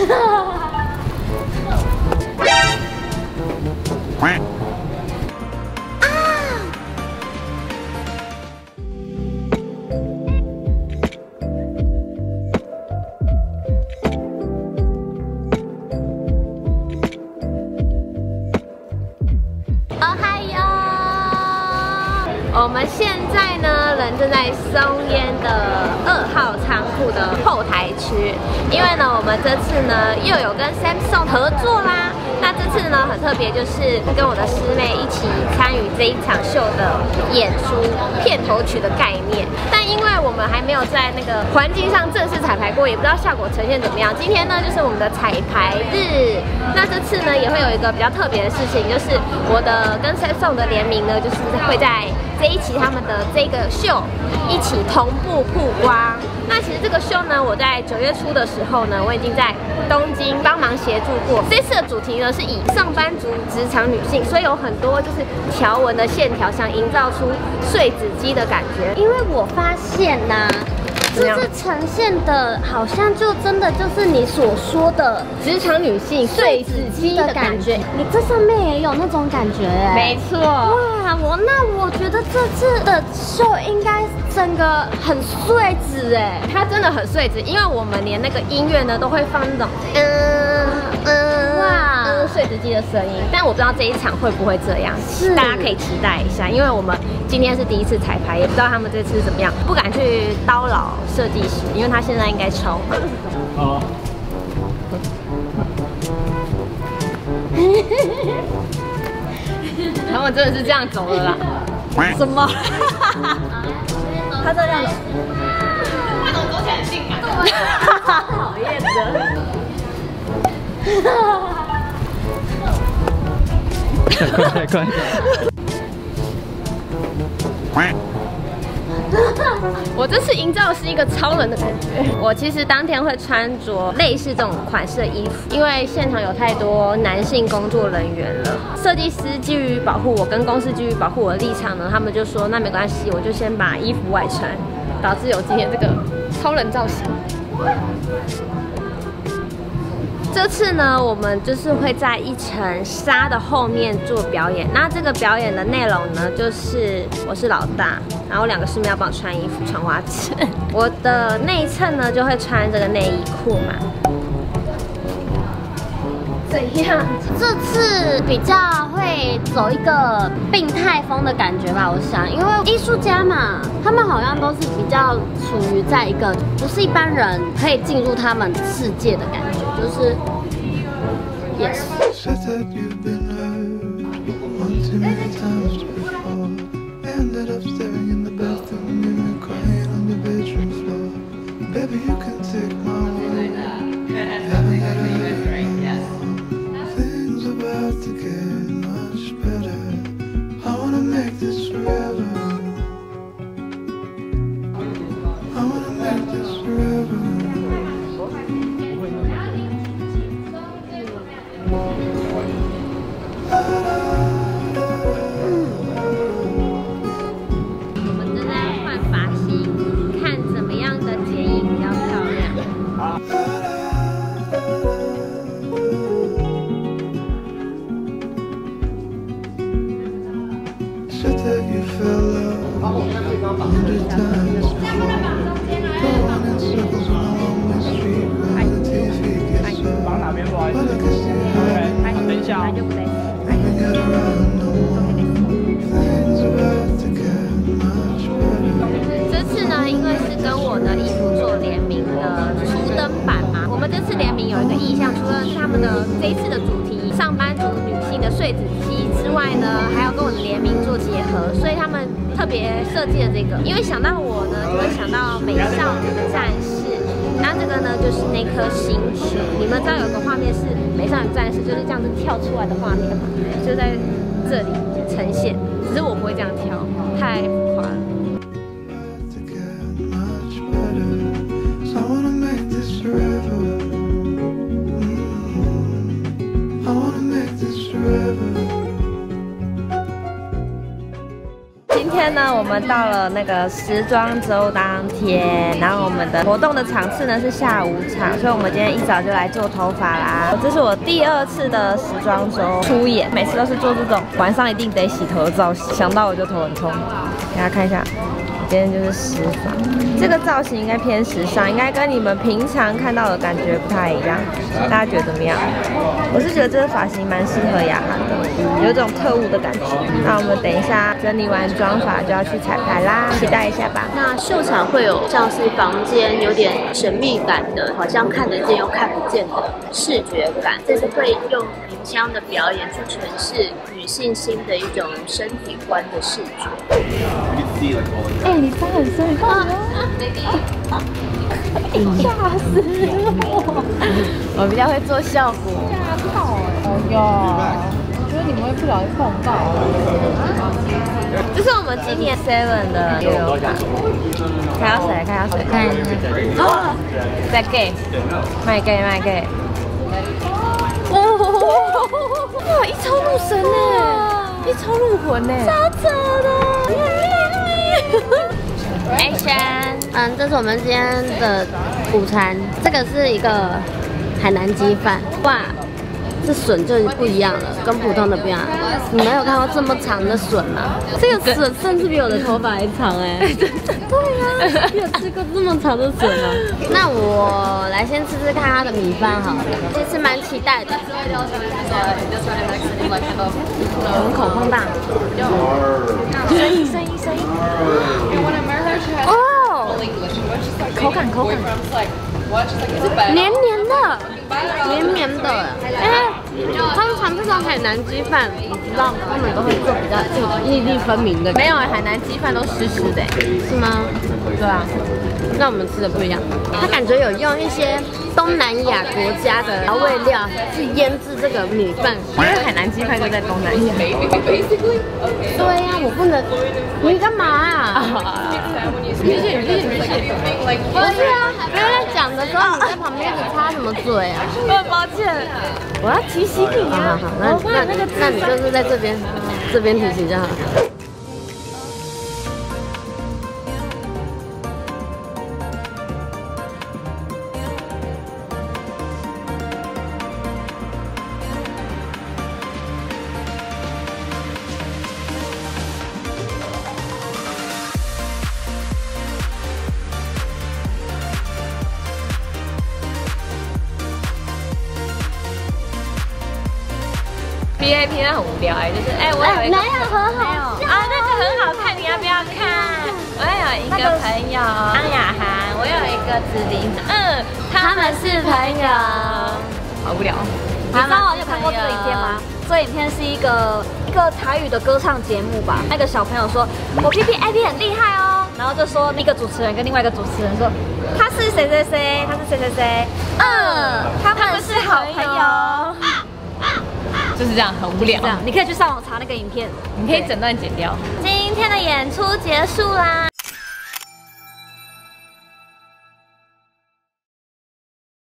我们现在呢，人正在松烟的2号仓库的后台区，因为呢，我们这次呢又有跟 Samsung 合作啦。那这次呢很特别，就是跟我的师妹一起参与这一场秀的演出片头曲的概念。但因为我们还没有在那个环境上正式彩排过，也不知道效果呈现怎么样。今天呢就是我们的彩排日。那这次呢也会有一个比较特别的事情，就是我的跟 Samsung 的联名呢，就是会在这一期他们的这个秀一起同步曝光。那其实这个秀呢，我在9月初的时候呢，我已经在东京帮忙协助过。这次的主题呢是以上班族、职场女性，所以有很多就是条纹的线条，想营造出碎纸机的感觉。 因为我发现呐、这次呈现的好像就真的就是你所说的职场女性碎纸机的感觉。 你这上面也有那种感觉哎， 没错。 哇，我觉得这次的秀应该整个很碎纸哎， 它真的很碎纸，因为我们连那个音乐呢都会放那种碎纸机的声音，但我不知道这一场会不会这样，大家可以期待一下，因为我们今天是第一次彩排，也不知道他们这次怎么样，不敢去叨扰设计师，因为他现在应该超忙。哦。他们真的是这样走了啦？什么？他这样走，他怎么走起来很性感？讨厌的。 快！ 我这次营造的是一个超人的感觉。我其实当天会穿着类似这种款式的衣服，因为现场有太多男性工作人员了。设计师基于保护我，跟公司基于保护我的立场呢，他们就说那没关系，我就先把衣服外穿，导致有今天这个超人造型。这次呢，我们就是会在一层纱的后面做表演。那这个表演的内容呢，就是我是老大，然后2个师妹要帮我穿衣服、穿袜子。我的内衬呢，就会穿这个内衣裤嘛。怎样？ 这次比较会走一个病态风的感觉吧，我想，因为艺术家嘛，他们好像都是比较处于在一个不是一般人可以进入他们世界的感觉，就是，yes。 这次呢，因为是跟我的衣服做联名的初登版嘛，我们这次联名有一个意向，除了他们的这一次的主题上班族女性的碎纸机之外呢，还要跟我的联名做结合，所以他们特别设计了这个。因为想到我呢，就会想到美少女战士。那这个呢，就是那颗星球。你们知道有个画面是美少女战士就是这样子跳出来的画面吗？就在这里呈现，只是我不会这样跳，太浮夸了。今天呢， 呢，我们到了那个时装周当天，然后我们的活动的场次呢是下午场，所以我们今天一早就来做头发啦。这是我第2次的时装周出演，每次都是做这种晚上一定得洗头的造型，想到我就头很痛。给大家看一下。今天就是时发，这个造型应该偏时尚，应该跟你们平常看到的感觉不太一样。大家觉得怎么样？我是觉得这个发型蛮适合雅涵的，有一种特务的感觉。那我们等一下整理完妆发就要去彩排啦，期待一下吧。 那秀场会有像是房间有点神秘感的，好像看得见又看不见的视觉感，这是会用冥香的表演去诠释女性心的一种身体观的视觉。 哎，你发很深，你看我，吓死我！ 我比较会做效果。 吓到哎！哦哟，我觉得你们会不小心碰到。 这是我们今年 7的悠悠卡。看到谁？看到谁？看一下。哦，在 gay， 卖 gay 卖 gay。哇，一超入神呢，一超入魂呢，超扯的，很厉害。Action！ 这是我们今天的午餐，这个是一个海南鸡饭。哇，这笋就不一样了，跟普通的不一样。你们有看过这么长的笋吗？这个笋甚至比我的头发还长哎！对呀，你有吃过这么长的笋吗？那我来先吃吃看它的米饭好了，其实蛮期待的。我们口放大。声音。哦，口感，黏黏的，通常这种海南鸡饭，我知道他们都会做比较粒粒分明的。 没有海南鸡饭都湿湿的， 是吗？ 对啊， 那我们吃的不一样，它感觉有用一些东南亚国家的调味料去腌制这个米饭， 因为海南鸡饭就在东南亚。 对呀，我不能，你干嘛啊？ 谢谢。 不是啊，别人在讲的时候你在旁边一直插什么嘴啊？ 抱歉，我要提醒你啊。 好，那你就是在这边提醒就好。 VIP 那很无聊就是我有一个没有很好啊，那个很好看，你要不要看？我有一个朋友安雅涵，我有一个子琳，他们是朋友，好无聊。 你知道你有看过这个影片吗？这影片是一个台语的歌唱节目吧。那个小朋友说，我 PPIP 很厉害哦，然后就说一个主持人跟另外一个主持人说，他是谁谁谁，他是谁谁谁，他们是好朋友。 就是这样，很无聊。 这样，你可以去上网查那个影片， 你可以整段剪掉。 今天的演出结束啦。